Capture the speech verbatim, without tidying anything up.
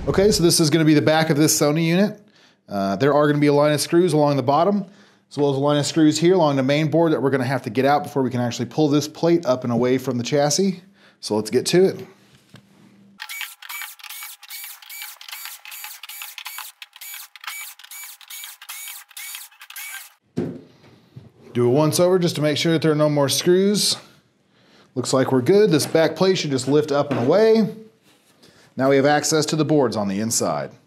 Okay, so this is going to be the back of this Sony unit. Uh, there are going to be a line of screws along the bottom, as well as a line of screws here along the main board that we're going to have to get out before we can actually pull this plate up and away from the chassis. So let's get to it. Do a once over just to make sure that there are no more screws. Looks like we're good. This back plate should just lift up and away. Now we have access to the boards on the inside.